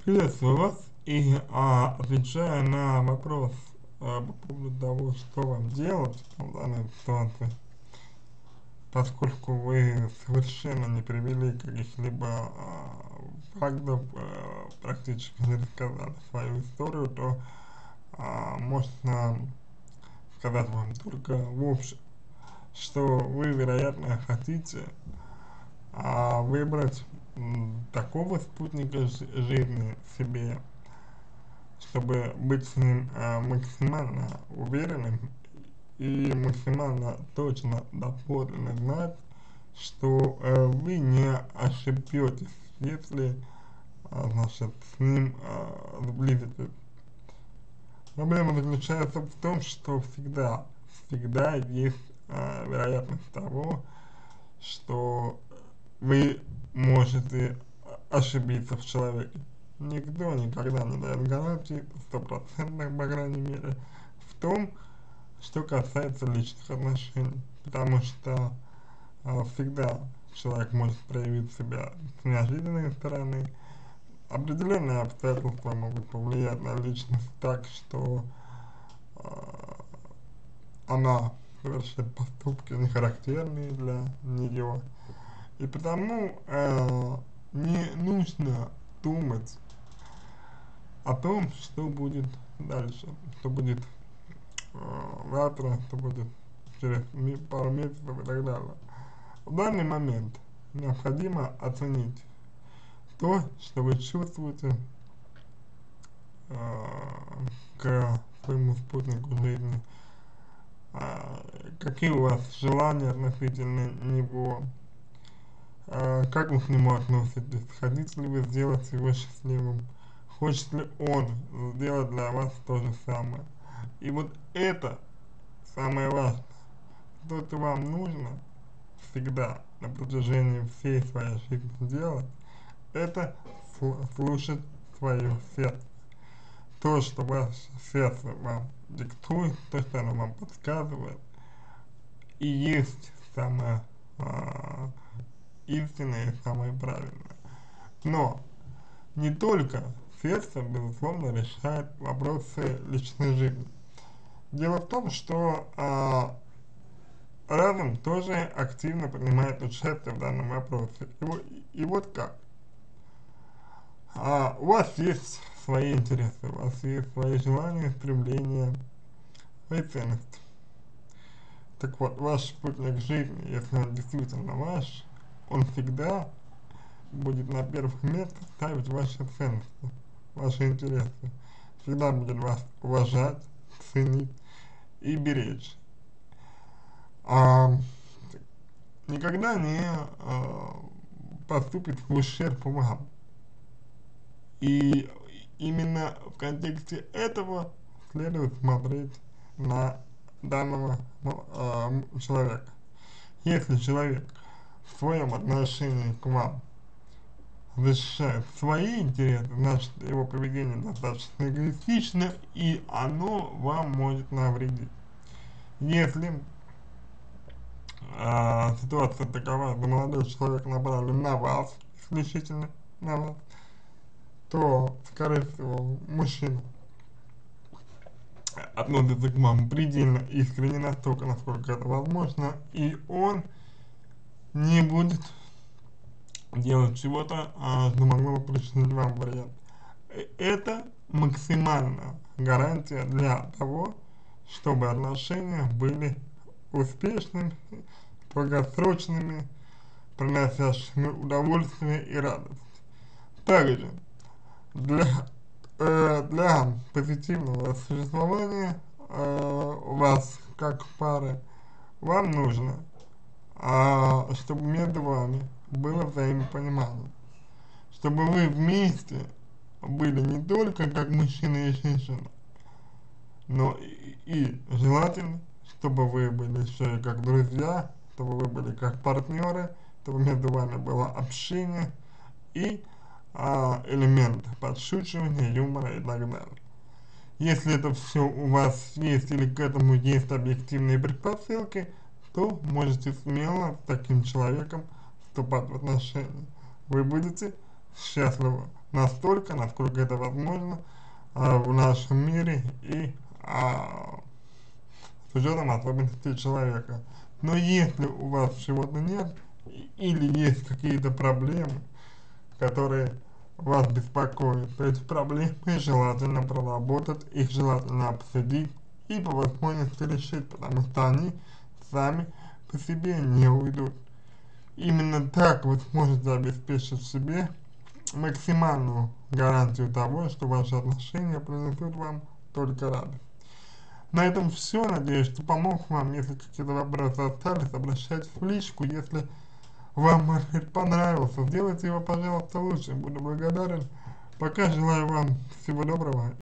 Приветствую вас и отвечая на вопрос по поводу того, что вам делать в данной ситуации, поскольку вы совершенно не привели каких-либо фактов, практически не рассказали свою историю, то можно сказать вам только в общем, что вы, вероятно, хотите выбрать такого спутника жизни себе, чтобы быть с ним максимально уверенным и максимально точно доподлинно знать, что вы не ошибетесь, если значит, с ним сблизитесь. Проблема заключается в том, что всегда есть вероятность того, что вы можете ошибиться в человеке. Никто никогда не дает гарантии, стопроцентных, по крайней мере, в том, что касается личных отношений. Потому что всегда человек может проявить себя с неожиданной стороны. Определенные обстоятельства могут повлиять на личность так, что она совершит поступки не характерные для нее. И потому не нужно думать о том, что будет дальше, что будет завтра, что будет через пару месяцев и так далее. В данный момент необходимо оценить то, что вы чувствуете к своему спутнику жизни, какие у вас желания относительно него, как вы к нему относитесь, хотите ли вы сделать его счастливым, хочет ли он сделать для вас то же самое. И вот это самое важное, то, что вам нужно всегда на протяжении всей своей жизни делать, это слушать свое сердце. То, что ваше сердце вам диктует, то, что оно вам подсказывает, и есть самое истинное и самое правильное. Но не только сердце, безусловно, решает вопросы личной жизни. Дело в том, что разум тоже активно принимает участие в данном вопросе. И вот как. У вас есть свои интересы, у вас есть свои желания, стремления, свои ценности. Так вот, ваш спутник жизни, если он действительно ваш, он всегда будет на первых местах ставить ваши ценности, ваши интересы. Всегда будет вас уважать, ценить и беречь. Никогда не поступит в ущерб вам. И именно в контексте этого следует смотреть на данного человека. Если человек в своем отношении к вам защищает свои интересы, значит его поведение достаточно эгоистично, и оно вам может навредить. Если ситуация такова, что молодой человек направлен на вас, исключительно на вас, то, скорее всего, мужчина относится к вам предельно искренне, настолько, насколько это возможно, и он не будет делать чего-то, что могло бы причинить вам вред. Это максимальная гарантия для того, чтобы отношения были успешными, долгосрочными, приносящими удовольствие и радость. Также для позитивного существования у вас как пары вам нужно, чтобы между вами было взаимопонимание, чтобы вы вместе были не только как мужчина и женщина, но и желательно, чтобы вы были еще и как друзья, чтобы вы были как партнеры, чтобы между вами было общение и элемент подшучивания, юмора и так далее. Если это все у вас есть или к этому есть объективные предпосылки, то можете смело с таким человеком вступать в отношения. Вы будете счастливы настолько, насколько это возможно в нашем мире и с учетом особенностей человека. Но если у вас чего-то нет, или есть какие-то проблемы, которые вас беспокоят, то эти проблемы желательно проработать, их желательно обсудить и по возможности решить, потому что они сами по себе не уйдут. Именно так вы сможете обеспечить себе максимальную гарантию того, что ваши отношения принесут вам только радость. На этом все. Надеюсь, что помог вам. Если какие-то вопросы остались, обращайтесь в личку. Если вам маршрут понравился, сделайте его, пожалуйста, лучше. Буду благодарен. Пока желаю вам всего доброго